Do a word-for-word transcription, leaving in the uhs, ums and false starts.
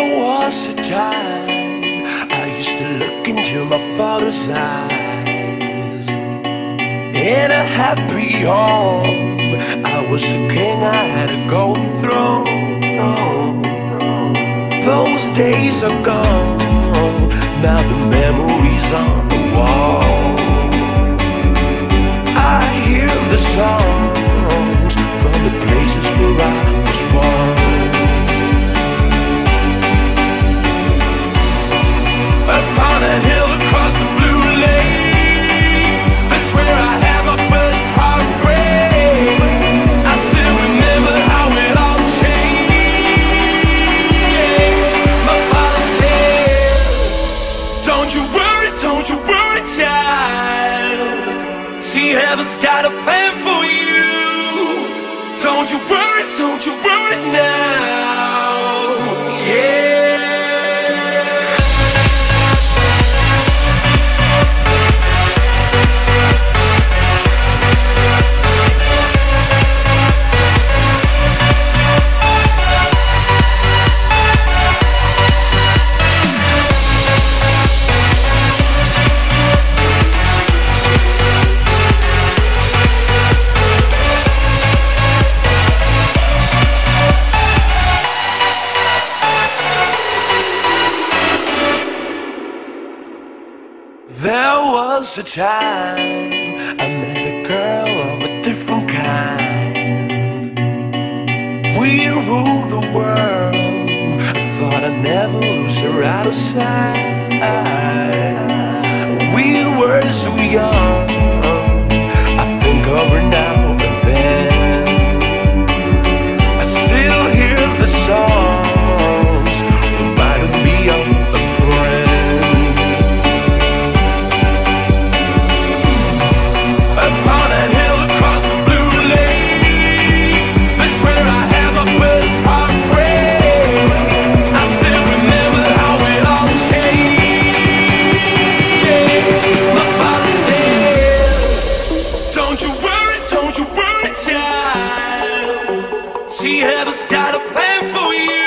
There was a time I used to look into my father's eyes. In a happy home, I was a king, I had a golden throne. Those days are gone, now the memories on the wall. I hear the songs from the places where I was born. Upon a hill across the blue lake, that's where I had my first heartbreak. I still remember how it all changed. My father said, don't you worry, don't you worry, child. See, heaven's got a plan for you. Don't you worry, don't you worry now. Yeah. There was a time I met a girl of a different kind. We ruled the world, I thought I'd never lose her out of sight. We were so young, I think of her now and then. I still hear the songs, reminding me of a friend. Upon a hill across the blue lake, that's where I had my first heartbreak. I still remember how it all changed. My father said, don't you worry, don't you worry, child. See, heaven's got a plan for you.